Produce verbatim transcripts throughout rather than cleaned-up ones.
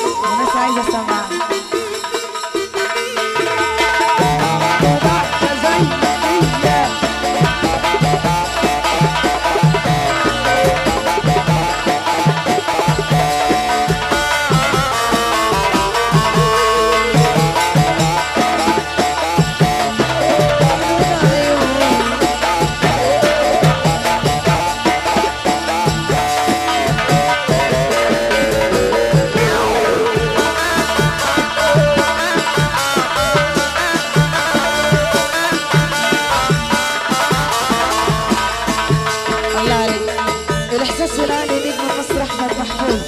وناس عايزة سماع. الإحساس العالي نجم مصر أحمد محفوظ.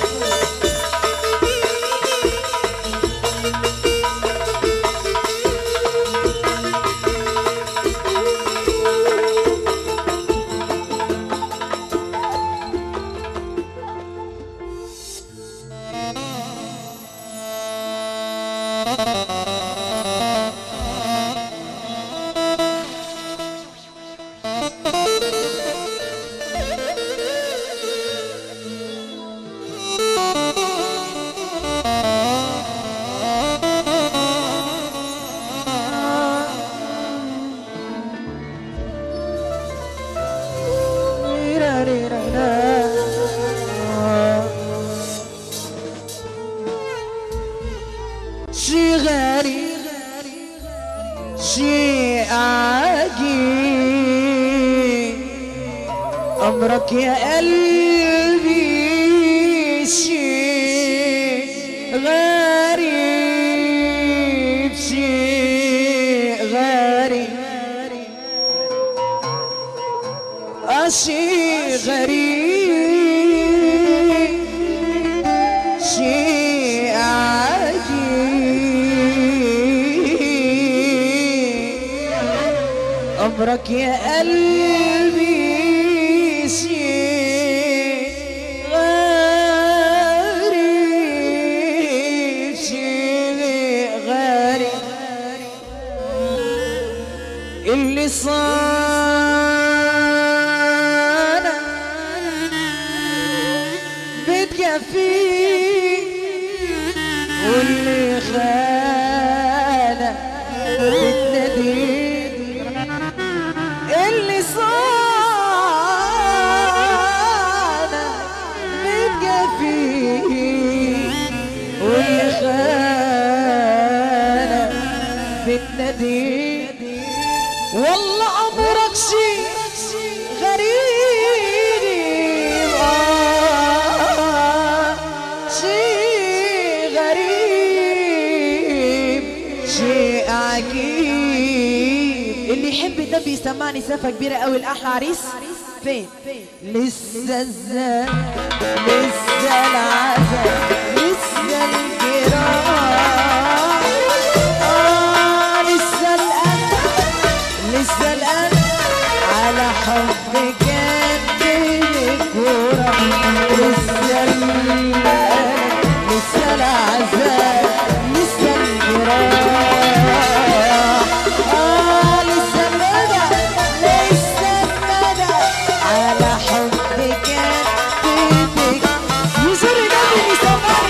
شي غريب شي عجيب أمرك يا قلبي، شي غريب شي غريب آه شي غريب شي أمرك يا قلبي، شي غريب شي غريب اللي صار بتكفيه واللي خانك بتناديه، اللي صانا متكفيه واللي خانا بتناديه. والله أمرك شي غريب آه شي غريب شي عجيب. اللي يحب ده بيسمعني سفة كبيرة قوي الأحلى عريس فين؟ لسه الزاد لسه العذاب لسه الجراح آه لسه القلب لسه القلب على حب كان بيكورة، لسه القلب لسه العذاب لسه الجراح آه لسه الندى لسه الندى على حب كان بيدك. يزور النبي يسمعني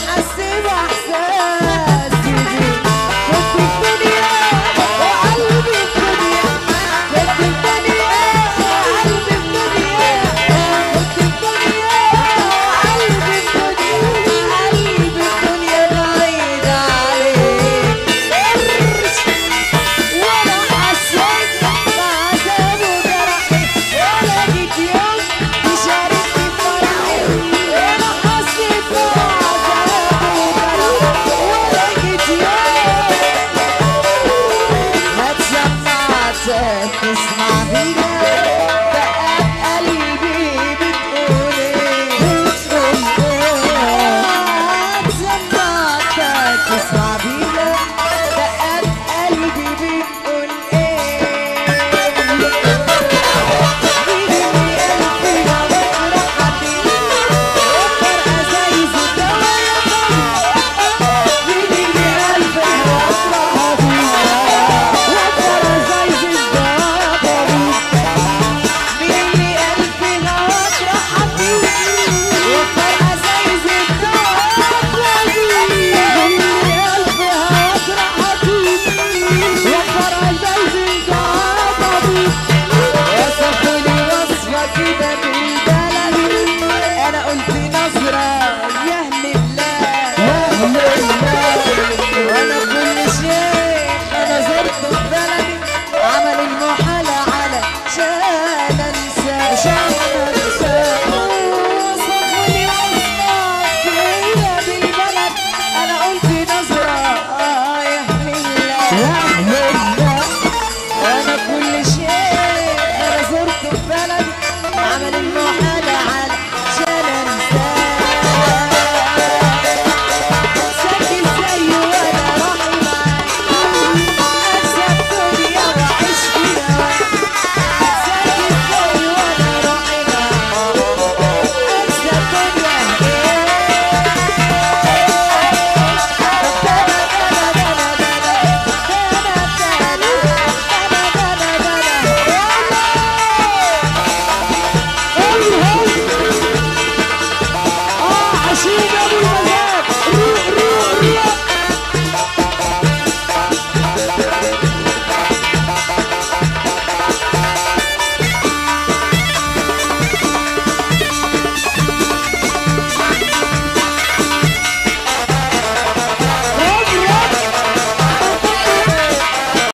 حس بإحساس